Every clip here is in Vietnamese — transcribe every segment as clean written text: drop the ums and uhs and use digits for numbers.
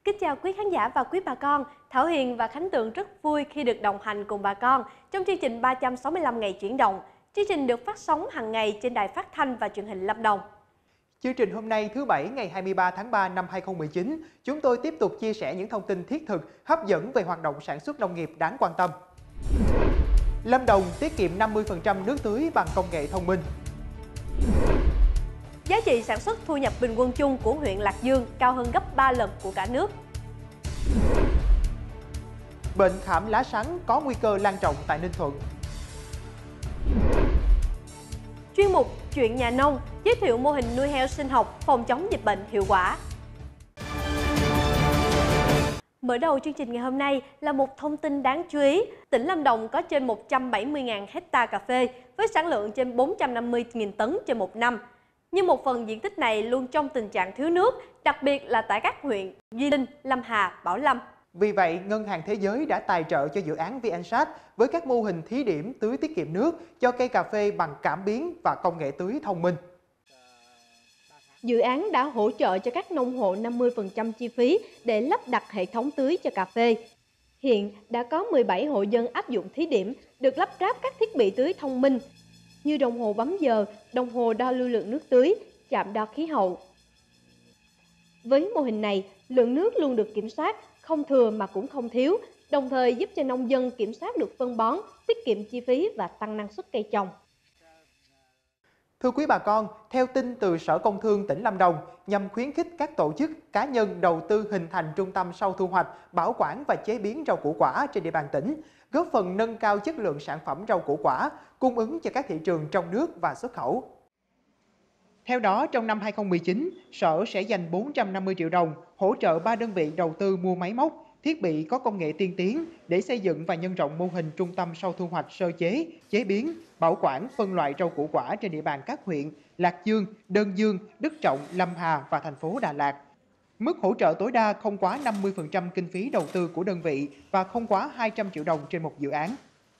Kính chào quý khán giả và quý bà con. Thảo Hiền và Khánh Tường rất vui khi được đồng hành cùng bà con trong chương trình 365 ngày chuyển động. Chương trình được phát sóng hàng ngày trên đài phát thanh và truyền hình Lâm Đồng. Chương trình hôm nay thứ Bảy ngày 23 tháng 3 năm 2019, chúng tôi tiếp tục chia sẻ những thông tin thiết thực, hấp dẫn về hoạt động sản xuất nông nghiệp đáng quan tâm. Lâm Đồng tiết kiệm 50% nước tưới bằng công nghệ thông minh. Giá trị sản xuất thu nhập bình quân chung của huyện Lạc Dương cao hơn gấp 3 lần của cả nước. Bệnh khảm lá sắn có nguy cơ lan rộng tại Ninh Thuận. Chuyên mục Chuyện nhà nông giới thiệu mô hình nuôi heo sinh học phòng chống dịch bệnh hiệu quả. Mở đầu chương trình ngày hôm nay là một thông tin đáng chú ý. Tỉnh Lâm Đồng có trên 170.000 hecta cà phê với sản lượng trên 450.000 tấn trên một năm. Nhưng một phần diện tích này luôn trong tình trạng thiếu nước, đặc biệt là tại các huyện Di Linh, Lâm Hà, Bảo Lâm. Vì vậy, Ngân hàng Thế giới đã tài trợ cho dự án VnSat với các mô hình thí điểm tưới tiết kiệm nước cho cây cà phê bằng cảm biến và công nghệ tưới thông minh. Dự án đã hỗ trợ cho các nông hộ 50% chi phí để lắp đặt hệ thống tưới cho cà phê. Hiện đã có 17 hộ dân áp dụng thí điểm được lắp ráp các thiết bị tưới thông minh như đồng hồ bấm giờ, đồng hồ đo lưu lượng nước tưới, trạm đo khí hậu. Với mô hình này, lượng nước luôn được kiểm soát, không thừa mà cũng không thiếu, đồng thời giúp cho nông dân kiểm soát được phân bón, tiết kiệm chi phí và tăng năng suất cây trồng. Thưa quý bà con, theo tin từ Sở Công Thương tỉnh Lâm Đồng, nhằm khuyến khích các tổ chức, cá nhân đầu tư hình thành trung tâm sau thu hoạch, bảo quản và chế biến rau củ quả trên địa bàn tỉnh, góp phần nâng cao chất lượng sản phẩm rau củ quả, cung ứng cho các thị trường trong nước và xuất khẩu. Theo đó, trong năm 2019, Sở sẽ dành 450 triệu đồng hỗ trợ 3 đơn vị đầu tư mua máy móc, thiết bị có công nghệ tiên tiến để xây dựng và nhân rộng mô hình trung tâm sau thu hoạch sơ chế, chế biến, bảo quản, phân loại rau củ quả trên địa bàn các huyện Lạc Dương, Đơn Dương, Đức Trọng, Lâm Hà và thành phố Đà Lạt. Mức hỗ trợ tối đa không quá 50% kinh phí đầu tư của đơn vị và không quá 200 triệu đồng trên một dự án.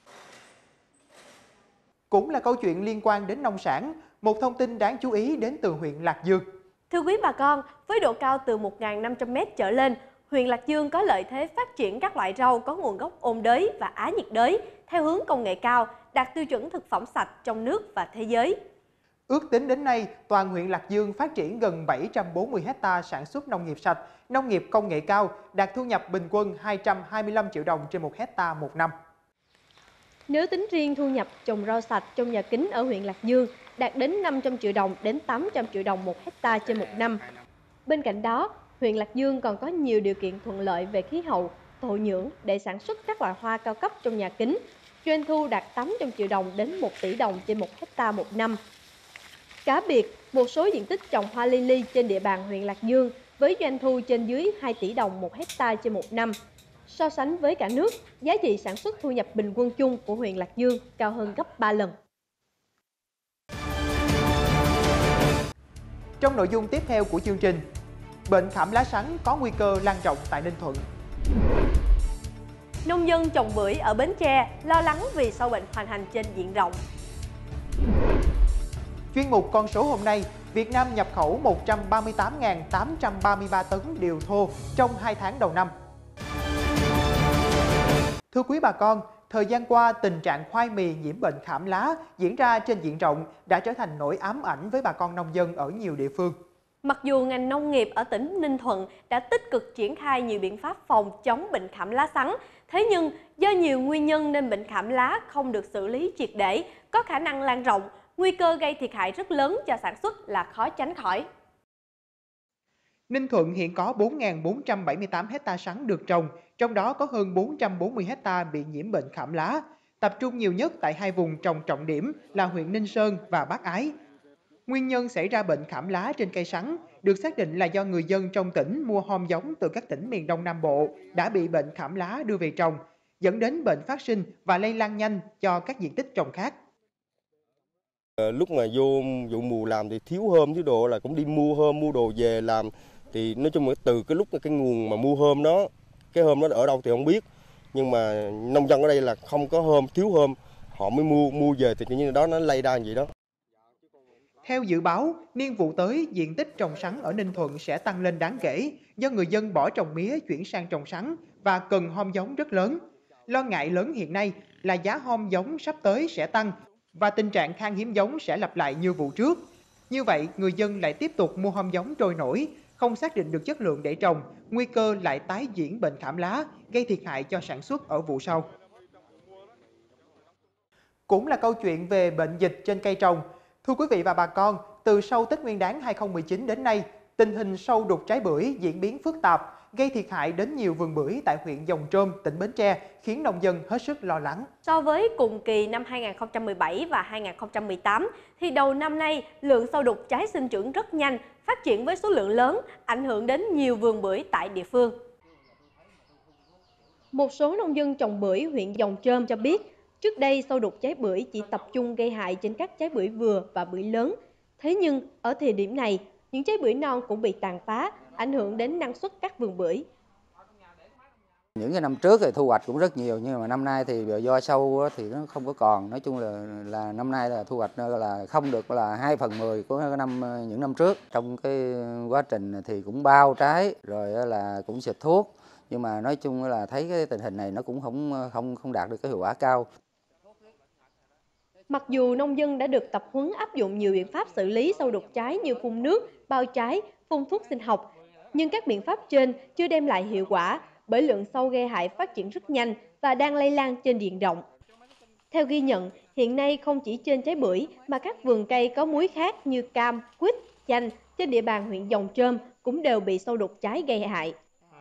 Cũng là câu chuyện liên quan đến nông sản, một thông tin đáng chú ý đến từ huyện Lạc Dương. Thưa quý bà con, với độ cao từ 1.500m trở lên, huyện Lạc Dương có lợi thế phát triển các loại rau có nguồn gốc ôn đới và á nhiệt đới theo hướng công nghệ cao, đạt tiêu chuẩn thực phẩm sạch trong nước và thế giới. Ước tính đến nay, toàn huyện Lạc Dương phát triển gần 740 hecta sản xuất nông nghiệp sạch, nông nghiệp công nghệ cao, đạt thu nhập bình quân 225 triệu đồng trên 1 hecta một năm. Nếu tính riêng thu nhập trồng rau sạch trong nhà kính ở huyện Lạc Dương đạt đến 500 triệu đồng đến 800 triệu đồng 1 hecta trên một năm. Bên cạnh đó, huyện Lạc Dương còn có nhiều điều kiện thuận lợi về khí hậu, thổ nhưỡng để sản xuất các loại hoa cao cấp trong nhà kính. Doanh thu đạt 800 triệu đồng đến 1 tỷ đồng trên 1 hecta một năm. Cá biệt, một số diện tích trồng hoa lily trên địa bàn huyện Lạc Dương với doanh thu trên dưới 2 tỷ đồng 1 hecta trên một năm. So sánh với cả nước, giá trị sản xuất thu nhập bình quân chung của huyện Lạc Dương cao hơn gấp 3 lần. Trong nội dung tiếp theo của chương trình, bệnh khảm lá sắn có nguy cơ lan rộng tại Ninh Thuận. Nông dân trồng bưởi ở Bến Tre lo lắng vì sâu bệnh hoành hành trên diện rộng. Chuyên mục con số hôm nay, Việt Nam nhập khẩu 138.833 tấn điều thô trong 2 tháng đầu năm. Thưa quý bà con, thời gian qua tình trạng khoai mì nhiễm bệnh khảm lá diễn ra trên diện rộng đã trở thành nỗi ám ảnh với bà con nông dân ở nhiều địa phương. Mặc dù ngành nông nghiệp ở tỉnh Ninh Thuận đã tích cực triển khai nhiều biện pháp phòng chống bệnh khảm lá sắn, thế nhưng do nhiều nguyên nhân nên bệnh khảm lá không được xử lý triệt để, có khả năng lan rộng, nguy cơ gây thiệt hại rất lớn cho sản xuất là khó tránh khỏi. Ninh Thuận hiện có 4.478 hecta sắn được trồng, trong đó có hơn 440 hecta bị nhiễm bệnh khảm lá, tập trung nhiều nhất tại hai vùng trồng trọng điểm là huyện Ninh Sơn và Bắc Ái. Nguyên nhân xảy ra bệnh khảm lá trên cây sắn được xác định là do người dân trong tỉnh mua hom giống từ các tỉnh miền Đông Nam Bộ đã bị bệnh khảm lá đưa về trồng, dẫn đến bệnh phát sinh và lây lan nhanh cho các diện tích trồng khác. Lúc mà vô vụ mùa làm thì thiếu hôm thiếu đồ là cũng đi mua hôm mua đồ về làm, thì nói chung là từ cái lúc cái nguồn mà mua hôm đó, cái hôm đó ở đâu thì không biết, nhưng mà nông dân ở đây là không có hôm, thiếu hôm họ mới mua về thì như đó nó lây ra vậy đó. Theo dự báo, niên vụ tới, diện tích trồng sắn ở Ninh Thuận sẽ tăng lên đáng kể do người dân bỏ trồng mía chuyển sang trồng sắn và cần hom giống rất lớn. Lo ngại lớn hiện nay là giá hom giống sắp tới sẽ tăng và tình trạng khan hiếm giống sẽ lặp lại như vụ trước. Như vậy, người dân lại tiếp tục mua hom giống trôi nổi, không xác định được chất lượng để trồng, nguy cơ lại tái diễn bệnh khảm lá, gây thiệt hại cho sản xuất ở vụ sau. Cũng là câu chuyện về bệnh dịch trên cây trồng. Thưa quý vị và bà con, từ sau Tết Nguyên đán 2019 đến nay, tình hình sâu đục trái bưởi diễn biến phức tạp, gây thiệt hại đến nhiều vườn bưởi tại huyện Giồng Trôm, tỉnh Bến Tre, khiến nông dân hết sức lo lắng. So với cùng kỳ năm 2017 và 2018, thì đầu năm nay, lượng sâu đục trái sinh trưởng rất nhanh, phát triển với số lượng lớn, ảnh hưởng đến nhiều vườn bưởi tại địa phương. Một số nông dân trồng bưởi huyện Giồng Trôm cho biết, trước đây sâu đục trái bưởi chỉ tập trung gây hại trên các trái bưởi vừa và bưởi lớn. Thế nhưng, ở thời điểm này, những trái bưởi non cũng bị tàn phá, ảnh hưởng đến năng suất các vườn bưởi. Những cái năm trước thì thu hoạch cũng rất nhiều, nhưng mà năm nay thì do sâu thì nó không có còn. Nói chung là năm nay là thu hoạch là không được là 2/10 của những năm trước. Trong cái quá trình thì cũng bao trái rồi là cũng xịt thuốc, nhưng mà nói chung là thấy cái tình hình này nó cũng không đạt được cái hiệu quả cao. Mặc dù nông dân đã được tập huấn áp dụng nhiều biện pháp xử lý sâu đục trái như phun nước, bao trái, phun thuốc sinh học, nhưng các biện pháp trên chưa đem lại hiệu quả bởi lượng sâu gây hại phát triển rất nhanh và đang lây lan trên diện rộng. Theo ghi nhận, hiện nay không chỉ trên trái bưởi mà các vườn cây có múi khác như cam, quýt, chanh trên địa bàn huyện Giồng Trôm cũng đều bị sâu đục trái gây hại.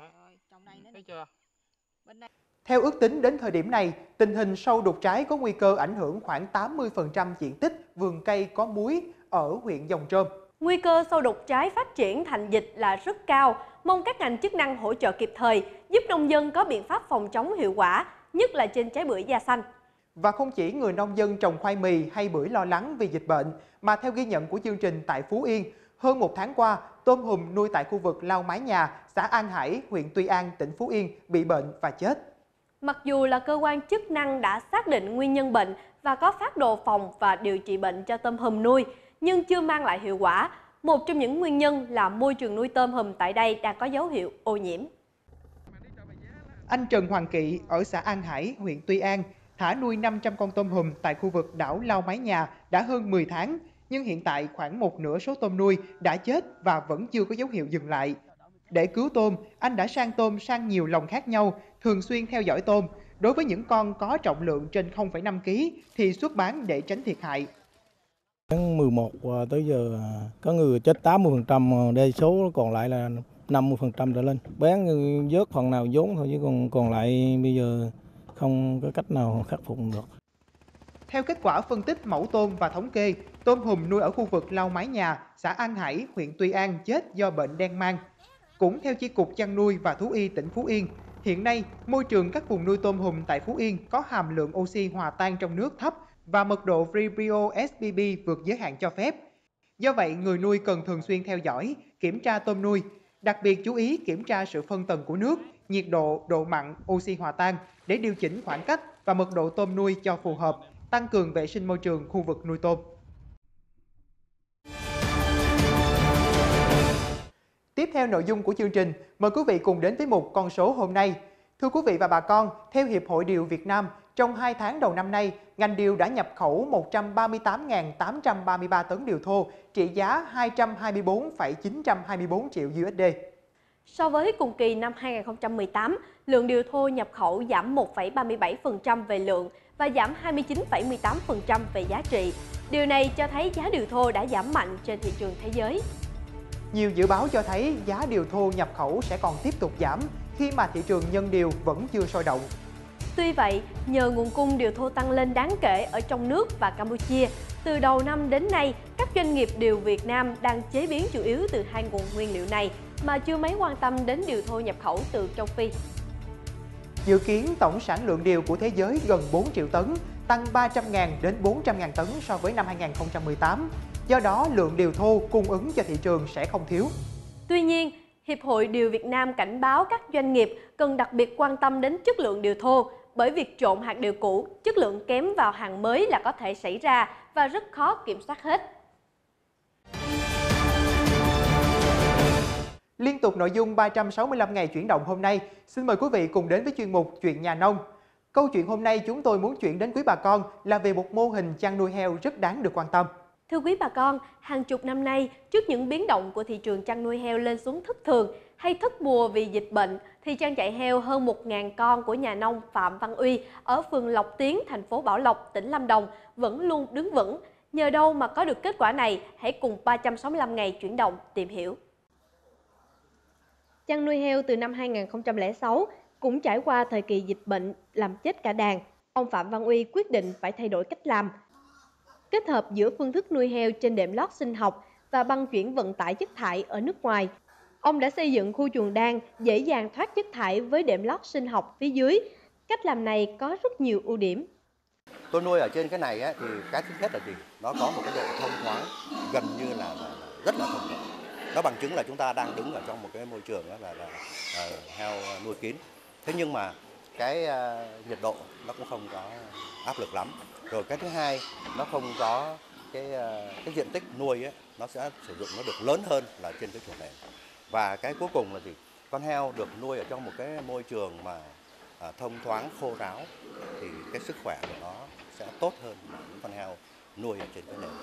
Theo ước tính đến thời điểm này, tình hình sâu đục trái có nguy cơ ảnh hưởng khoảng 80% diện tích vườn cây có múi ở huyện Giồng Trôm. Nguy cơ sâu đục trái phát triển thành dịch là rất cao, mong các ngành chức năng hỗ trợ kịp thời, giúp nông dân có biện pháp phòng chống hiệu quả, nhất là trên trái bưởi da xanh. Và không chỉ người nông dân trồng khoai mì hay bưởi lo lắng vì dịch bệnh, mà theo ghi nhận của chương trình tại Phú Yên, hơn một tháng qua, tôm hùm nuôi tại khu vực Lao Mái Nhà, xã An Hải, huyện Tuy An, tỉnh Phú Yên bị bệnh và chết. Mặc dù là cơ quan chức năng đã xác định nguyên nhân bệnh và có phác đồ phòng và điều trị bệnh cho tôm hùm nuôi, nhưng chưa mang lại hiệu quả. Một trong những nguyên nhân là môi trường nuôi tôm hùm tại đây đang có dấu hiệu ô nhiễm. Anh Trần Hoàng Kỵ ở xã An Hải, huyện Tuy An, thả nuôi 500 con tôm hùm tại khu vực đảo Lao Mái Nhà đã hơn 10 tháng, nhưng hiện tại khoảng một nửa số tôm nuôi đã chết và vẫn chưa có dấu hiệu dừng lại. Để cứu tôm, anh đã sang tôm sang nhiều lồng khác nhau, thường xuyên theo dõi tôm. Đối với những con có trọng lượng trên 0,5 kg thì xuất bán để tránh thiệt hại. Tháng 11 tới giờ có người chết 80%, đa số còn lại là 50% trở lên. Bán vớt phần nào vốn thôi chứ còn lại bây giờ không có cách nào khắc phục được. Theo kết quả phân tích mẫu tôm và thống kê, tôm hùm nuôi ở khu vực Lao Mái Nhà, xã An Hải, huyện Tuy An chết do bệnh đen mang. Cũng theo Chi cục Chăn nuôi và Thú y tỉnh Phú Yên, hiện nay môi trường các vùng nuôi tôm hùm tại Phú Yên có hàm lượng oxy hòa tan trong nước thấp và mật độ Vibrio SPB vượt giới hạn cho phép. Do vậy, người nuôi cần thường xuyên theo dõi, kiểm tra tôm nuôi, đặc biệt chú ý kiểm tra sự phân tầng của nước, nhiệt độ, độ mặn, oxy hòa tan để điều chỉnh khoảng cách và mật độ tôm nuôi cho phù hợp, tăng cường vệ sinh môi trường khu vực nuôi tôm. Tiếp theo nội dung của chương trình, mời quý vị cùng đến với mục con số hôm nay. Thưa quý vị và bà con, theo Hiệp hội Điều Việt Nam, trong 2 tháng đầu năm nay, ngành điều đã nhập khẩu 138.833 tấn điều thô, trị giá 224,924 triệu USD. So với cùng kỳ năm 2018, lượng điều thô nhập khẩu giảm 1,37% về lượng và giảm 29,18% về giá trị. Điều này cho thấy giá điều thô đã giảm mạnh trên thị trường thế giới. Nhiều dự báo cho thấy giá điều thô nhập khẩu sẽ còn tiếp tục giảm khi mà thị trường nhân điều vẫn chưa sôi động. Tuy vậy, nhờ nguồn cung điều thô tăng lên đáng kể ở trong nước và Campuchia, từ đầu năm đến nay, các doanh nghiệp điều Việt Nam đang chế biến chủ yếu từ hai nguồn nguyên liệu này mà chưa mấy quan tâm đến điều thô nhập khẩu từ châu Phi. Dự kiến tổng sản lượng điều của thế giới gần 4 triệu tấn, tăng 300.000 đến 400.000 tấn so với năm 2018. Do đó, lượng điều thô cung ứng cho thị trường sẽ không thiếu. Tuy nhiên, Hiệp hội Điều Việt Nam cảnh báo các doanh nghiệp cần đặc biệt quan tâm đến chất lượng điều thô, bởi việc trộn hạt điều cũ, chất lượng kém vào hàng mới là có thể xảy ra và rất khó kiểm soát hết. Liên tục nội dung 365 ngày chuyển động hôm nay, xin mời quý vị cùng đến với chuyên mục Chuyện nhà nông. Câu chuyện hôm nay chúng tôi muốn chuyển đến quý bà con là về một mô hình chăn nuôi heo rất đáng được quan tâm. Thưa quý bà con, hàng chục năm nay, trước những biến động của thị trường chăn nuôi heo lên xuống thất thường hay thất mùa vì dịch bệnh, thì trang trại heo hơn 1.000 con của nhà nông Phạm Văn Uy ở phường Lộc Tiến, thành phố Bảo Lộc, tỉnh Lâm Đồng vẫn luôn đứng vững. Nhờ đâu mà có được kết quả này? Hãy cùng 365 ngày chuyển động tìm hiểu. Chăn nuôi heo từ năm 2006 cũng trải qua thời kỳ dịch bệnh làm chết cả đàn. Ông Phạm Văn Uy quyết định phải thay đổi cách làm. Kết hợp giữa phương thức nuôi heo trên đệm lót sinh học và băng chuyển vận tải chất thải ở nước ngoài, ông đã xây dựng khu chuồng đan dễ dàng thoát chất thải với đệm lót sinh học phía dưới. Cách làm này có rất nhiều ưu điểm. Tôi nuôi ở trên cái này á, thì cái thứ nhất là gì? Nó có một cái độ thông thoáng gần như là rất là thông thoáng. Nó bằng chứng là chúng ta đang đứng ở trong một cái môi trường đó là heo nuôi kín. Thế nhưng mà cái nhiệt độ nó cũng không có áp lực lắm. Rồi cái thứ hai, nó không có cái diện tích nuôi ấy, nó sẽ sử dụng nó được lớn hơn là trên cái chuồng nệm. Và cái cuối cùng là gì? Con heo được nuôi ở trong một cái môi trường mà thông thoáng, khô ráo thì cái sức khỏe của nó sẽ tốt hơn những con heo nuôi ở trên cái nệm.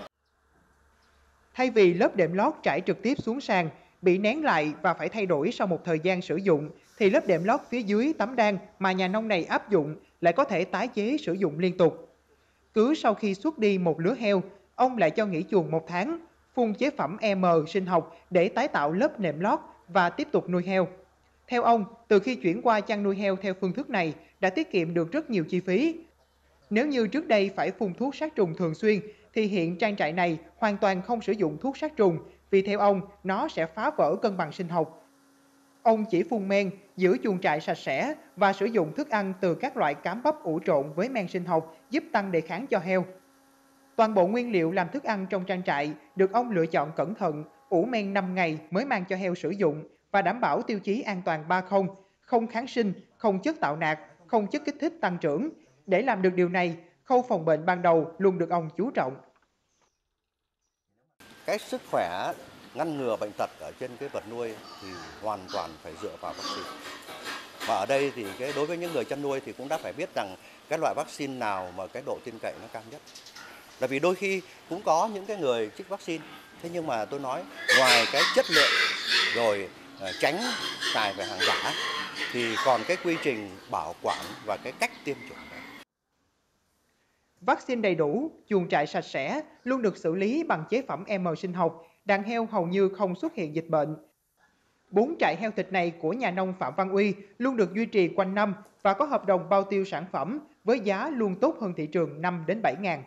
Thay vì lớp đệm lót trải trực tiếp xuống sàn, bị nén lại và phải thay đổi sau một thời gian sử dụng, thì lớp đệm lót phía dưới tấm đan mà nhà nông này áp dụng lại có thể tái chế sử dụng liên tục. Cứ sau khi xuất đi một lứa heo, ông lại cho nghỉ chuồng 1 tháng, phun chế phẩm EM sinh học để tái tạo lớp nệm lót và tiếp tục nuôi heo. Theo ông, từ khi chuyển qua chăn nuôi heo theo phương thức này đã tiết kiệm được rất nhiều chi phí. Nếu như trước đây phải phun thuốc sát trùng thường xuyên, thì hiện trang trại này hoàn toàn không sử dụng thuốc sát trùng, vì theo ông nó sẽ phá vỡ cân bằng sinh học. Ông chỉ phun men, giữ chuồng trại sạch sẽ và sử dụng thức ăn từ các loại cám bắp ủ trộn với men sinh học giúp tăng đề kháng cho heo. Toàn bộ nguyên liệu làm thức ăn trong trang trại được ông lựa chọn cẩn thận, ủ men 5 ngày mới mang cho heo sử dụng và đảm bảo tiêu chí an toàn 3-0, không kháng sinh, không chất tạo nạc, không chất kích thích tăng trưởng. Để làm được điều này, khâu phòng bệnh ban đầu luôn được ông chú trọng. Cái sức khỏe ngăn ngừa bệnh tật ở trên cái vật nuôi thì hoàn toàn phải dựa vào vaccine. Và ở đây thì đối với những người chăn nuôi thì cũng đã phải biết rằng cái loại vaccine nào mà cái độ tin cậy nó cao nhất. Là vì đôi khi cũng có những cái người trích vaccine, thế nhưng mà tôi nói ngoài cái chất lượng rồi tránh xài về hàng giả thì còn cái quy trình bảo quản và cái cách tiêm chủng. Vaccine đầy đủ, chuồng trại sạch sẽ, luôn được xử lý bằng chế phẩm EM sinh học, đàn heo hầu như không xuất hiện dịch bệnh. 4 trại heo thịt này của nhà nông Phạm Văn Uy luôn được duy trì quanh năm và có hợp đồng bao tiêu sản phẩm với giá luôn tốt hơn thị trường 5 đến 7 ngàn.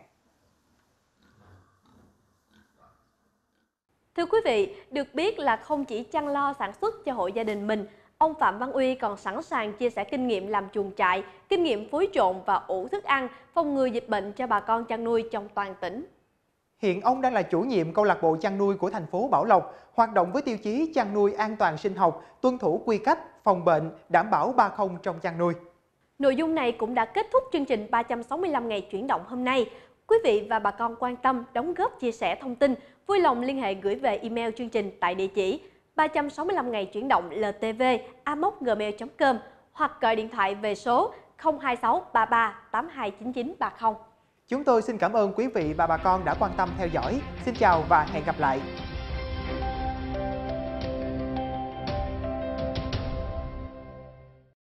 Thưa quý vị, được biết là không chỉ chăm lo sản xuất cho hộ gia đình mình, ông Phạm Văn Uy còn sẵn sàng chia sẻ kinh nghiệm làm chuồng trại, kinh nghiệm phối trộn và ủ thức ăn, phòng ngừa dịch bệnh cho bà con chăn nuôi trong toàn tỉnh. Hiện ông đang là chủ nhiệm câu lạc bộ chăn nuôi của thành phố Bảo Lộc, hoạt động với tiêu chí chăn nuôi an toàn sinh học, tuân thủ quy cách, phòng bệnh, đảm bảo 3-0 trong chăn nuôi. Nội dung này cũng đã kết thúc chương trình 365 ngày chuyển động hôm nay. Quý vị và bà con quan tâm, đóng góp, chia sẻ thông tin, vui lòng liên hệ gửi về email chương trình tại địa chỉ 365 ngày chuyển động ltv@gmail.com hoặc gọi điện thoại về số 026 33 82 99 30. Chúng tôi xin cảm ơn quý vị và bà con đã quan tâm theo dõi. Xin chào và hẹn gặp lại.